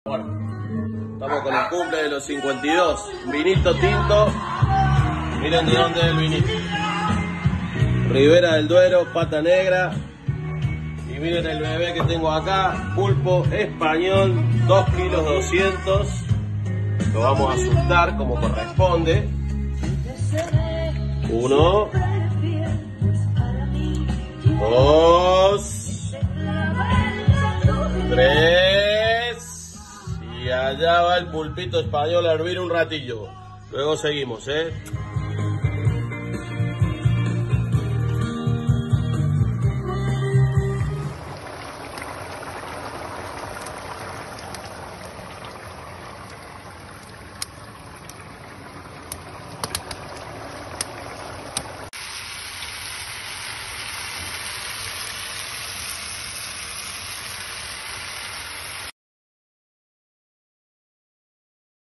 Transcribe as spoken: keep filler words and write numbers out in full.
Bueno, estamos con el cumple de los cincuenta y dos. Vinito tinto. Miren de dónde es el vinito. Ribera del Duero, pata negra. Y miren el bebé que tengo acá. Pulpo español, dos kilos doscientos. Lo vamos a asustar como corresponde. Uno. Dos. Tres. Y allá va el pulpito español a hervir un ratillo. Luego seguimos, ¿eh?